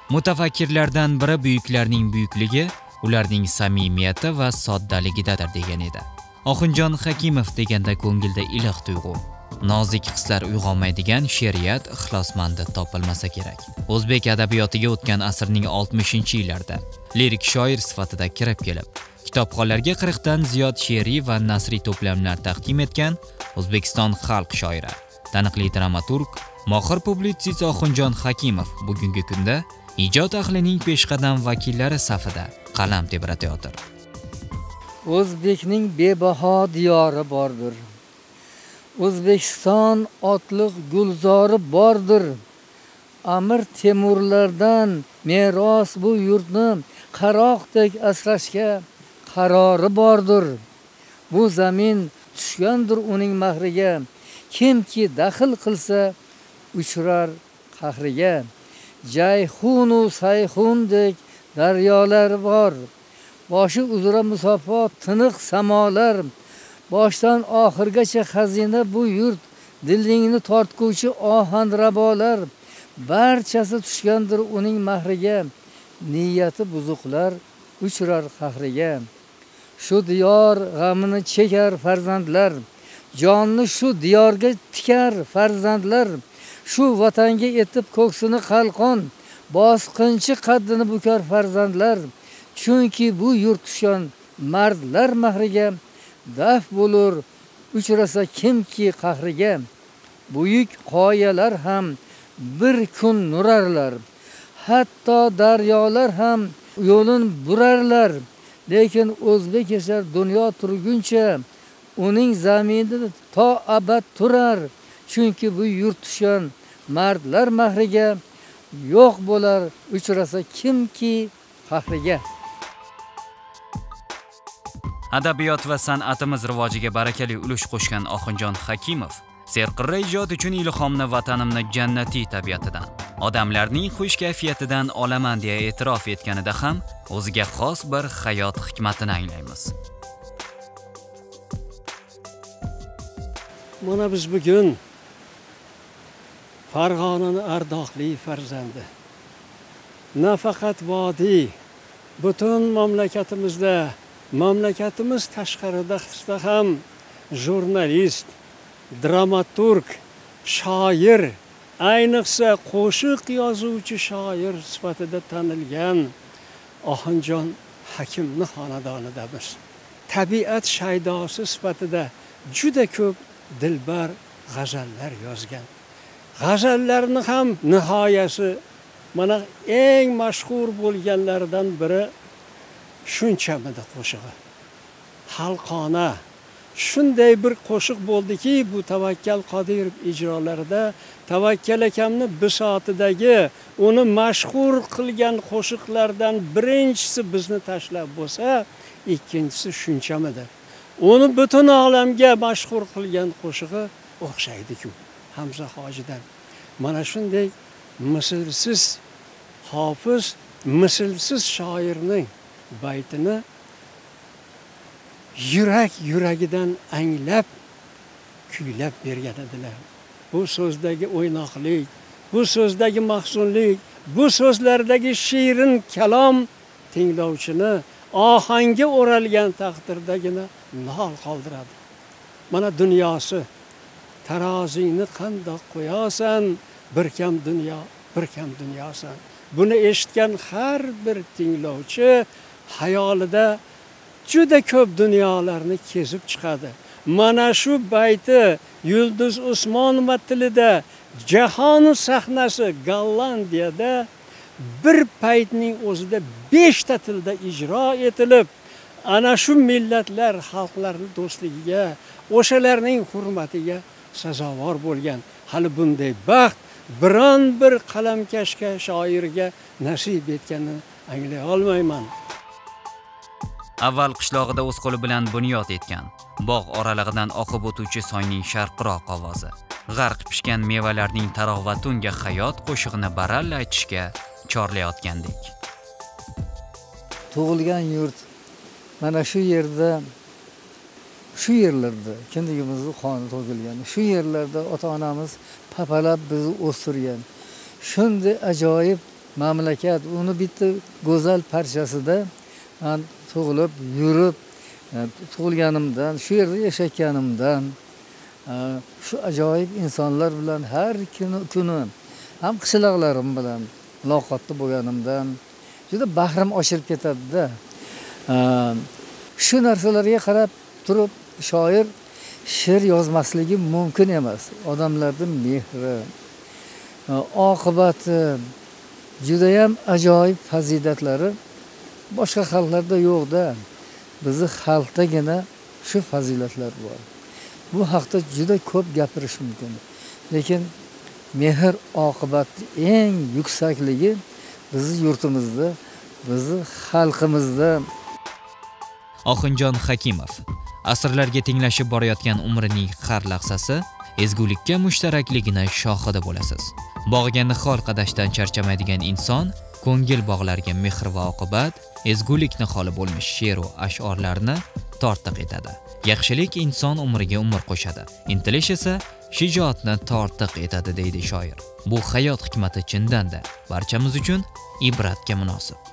Mutafakkirlardan biri buyuklarning buyukligi ularning samimiyati va soddaligidadir degan edi. Oxunjon Hakimov deganda ko'ngilda iliq tuyg'u, nozik hislar uyg'onmaydigan she'riyat ixlosmandi topilmasa kerak. O'zbek adabiyotiga o'tgan asrning 60-yillarida lirik shoir sifatida kirib kelib, kitobxonlarga 40 dan ziyod she'riy va nasriy to'plamlar taqdim etgan O'zbekiston xalq shoiri, taniqli dramaturg, mohir publitsist Oxunjon Hakimov bugungi kunda ijod ahlining peshqadam vakillari safida qalam tebratayotir. O'zbekning bebaho diyori bordir. O'zbekiston otliq gulzori bordir. Amir Temurlardan meros bu yurtni qaroqdek asrashga qarori bordir. Bu zamin tushgandir uning mahriga, kimki daxl qilsa uchrar qahriga. Jayxunu sayxundek daryolar bor. Boshi uzra musafo tiniq samolar. Boshdan oxirgacha xazina bu yurt, dilingni tortguvchi ohanrabolar. Barchasi tushgandir uning mahriga, niyati buzuqlar uchrar qahriga. Shu diyor g'amini chekar farzandlar, jonni shu diyorga tikar farzandlar. Shu vatanga etib ko'ksini qalqon, bosqinchi qaddini bukar farzandlar. Chunki bu yurt tushgan mardlar mahriga, daf bo'lur uchrasa kimki qahriga. Buyuk qoyalar ham bir kun nurarlar, hatto daryolar ham yo'lin burarlar. Lekin o'zbek yashar dunyo turguncha, uning zaminida to abad turar. Chunki bu yurt tushgan mardlar mahriga, yo'q bo'lar uchrasa kimki qahriga. Adabiyot va san'atimiz rivojiga barakali ulush qo'shgan Oxunjon Hakimov serqirra ijod uchun ilhomni vatanimni jannatiy tabiatidan, odamlarning xush kayfiyatidan olaman deya e'tirof etganida ham o'ziga xos bir hayot hikmatini anglaymiz. Mana biz bugun Farg'onaning ardoqli farzandi, nafaqat vodiy, butun mamlakatimizda, mamlakatimiz tashqarida ham jurnalist, dramaturg, shoir, ayniqsa qo'shiq yozuvchi shoir sifatida tanilgan Oxunjon Hakimni xonadonidamiz. Tabiat shaydosi sifatida juda ko'p dilbar g'azallar yozgan. G'azallarni ham nihoyasi mana eng mashhur bo'lganlaridan biri Shunchami qo'shig'i. Xalqona shunday bir qo'shiq bo'ldiki, bu Tavakkal Qodirov ijrolarida Tavakkal akamni bisotidagi uni mashhur qilgan qo'shiqlardan birinchisi bizni tashlab bo'lsa, ikkinchisi Shunchamidir. Uni butun olamga mashhur qilgan qo'shig'i o'xshaydi-ku Hamza Hojidan. Mana shunday mislsiz hofiz, mislsiz shoirning baytini yurak yuragidan anglab kuylab bergan edilar. Bu so'zdagi o'ynoqlik, bu so'zdagi mahzunlik, bu so'zlardagi shirin kalom tinglovchini ohangga o'ralgan taqdirdagina lol qoldiradi. Mana dunyosi, tarozingni qandoq qo'yasan, bir kam dunyo, bir kam dunyosan. Buni eshitgan har bir tinglovchi hayolida juda ko'p dunyolarni kezib chiqadi. Mana shu bayti Yulduz Usmonova tilida jahon sahnasi Gollandiyada bir paytning o'zida 5 ta tilda ijro etilib, ana shu millatlar xalqlarning do'stligiga, o'shalarning hurmatiga sazovor bo'lgan. Hali bunday baxt biron bir qalamkashga, shoirga nasib etganini anglay olmayman. Avval qishlog'ida o'z qo'li bilan bunyod etgan, bog' oralig'idan oqib o'tuvchi soyning sharqiroq ovozi, g'arq pishgan mevalarning tarovati unga hayot qo'shig'ini baralla aytishga chorlayotgandek. Tug'ilgan yurt mana shu yerda, shu yerlarda kindigimizni qoni to'kilgan, shu yerlarda ota-onamiz papalab bizni o'stirgan. Shunday ajoyib mamlakat, uni bitta go'zal parchasida man tug'ilib, yurib, tug'ilganimdan, shu yerda yashayotganimdan, shu ajoyib insonlar bilan har kuni ham qishloqlarim bilan muloqotda bo'lganimdan juda bahrim oshirib ketadi-da. Shu narsalarga qarab turib shoir she'r yozmasligi mumkin emas. Odamlarning mehri, oqibati, juda ham ajoyib fazilatlari boshqa xalqlarda yo'q-da. Bizning xalqdagina shu fazilatlar bor. Bu haqda juda ko'p gapirish mumkin. Lekin mehr oqibati eng yuksakligi bizning yurtimizda, bizning xalqimizda. Oxunjon Hakimov asrlarga tenglashib borayotgan umrining har lahzasi ezgulikka mushtarakligi shohidi bo'lasiz. Bog'ga nihol qadashdan charchamaydigan inson ko'ngil bog'larga mehr va oqibat, ezgulik niholi bo'lmish she'r va ash'orlarni tortiq etadi. Yaxshilik inson umriga umr qo'shadi. Intilish esa shijoatni tortiq etadi deydi shoir. Bu hayot hikmati chindan-da barchamiz uchun ibratga munosib.